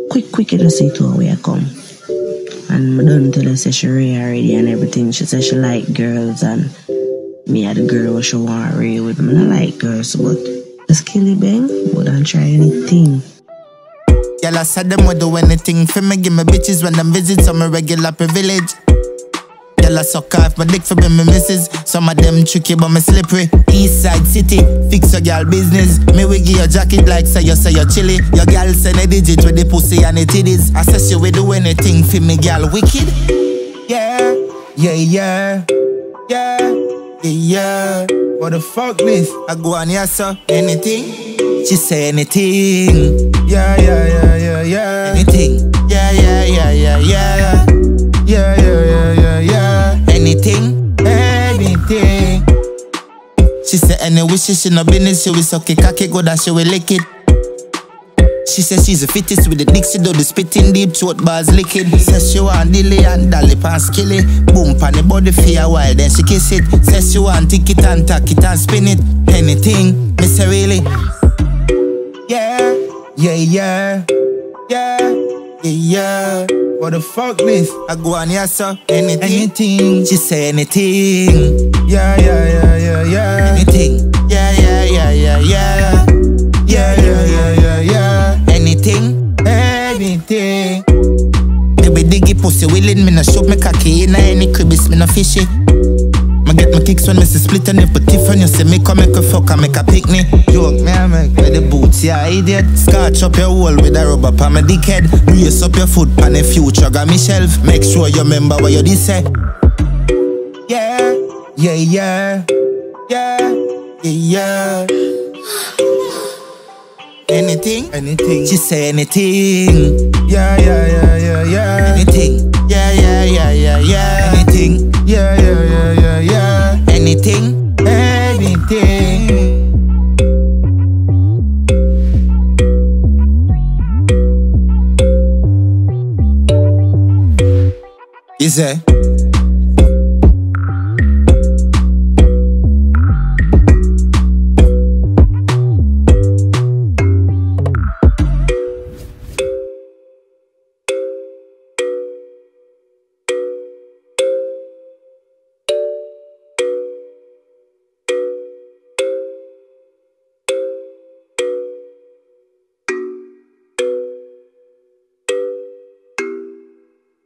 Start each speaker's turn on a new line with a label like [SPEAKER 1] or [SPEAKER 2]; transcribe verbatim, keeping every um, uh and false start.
[SPEAKER 1] quick, quick, you just say to her where I come. And I done tell her say she ready already and everything. She said she like girls and me are the girl what she want to read with me. I like girls, but just kill it, bang. Wouldn't try anything.
[SPEAKER 2] Y'all I said them would do anything for me. Give me bitches when them visit some regular privilege. Y'all I suck off my dick for me, my missus. Some of them tricky but me slippery. East side city, fix your girl business. Me we give your jacket like say you say you chilly. Your girl send a digit with the pussy and the titties. I say she will do anything for me, girl wicked. Yeah, yeah, yeah, yeah, yeah, yeah. What the fuck this? I go on here so anything. She say anything. Yeah, yeah, yeah, yeah, yeah. Anything. Yeah, yeah, yeah, yeah, yeah. Yeah, yeah, yeah, yeah, yeah. Anything, anything. She said any wishes she no business. She will suck it, cocky good and she will lick it. She said she's the fittest with the dick. She do the spitting deep, short bars licking. Says she want dilly and dolly pan skilly. Boom pan the body for a while, then she kiss it. Says she want tick it and tack it and spin it. Anything, me say really. Yeah, yeah, yeah, yeah, yeah, yeah. What the fuck this? I go on here so anything, anything. She say anything. Yeah, yeah, yeah, yeah, yeah. Anything. Yeah, yeah, yeah, yeah, yeah. Yeah, yeah, yeah, yeah, yeah. Anything, anything. Baby diggy pussy willing. Me no shoot me cocky in any cribis. Me no fishy. I get my kicks when me see split and put tiff on you. See me come make a fuck and make a picnic. Joke me I make with the boots, yeah idiot. Scotch up your hole with a rubber pa my dickhead. Brace up your foot pan the future got me shelf. Make sure you remember what you did say. Yeah, yeah, yeah, yeah, yeah, yeah. Anything, anything. She say anything. Yeah, yeah, yeah, yeah, yeah. Anything. Yeah, yeah, yeah, yeah, yeah. Anything. Yeah, yeah, yeah, yeah, yeah. Anything, anything. Is it?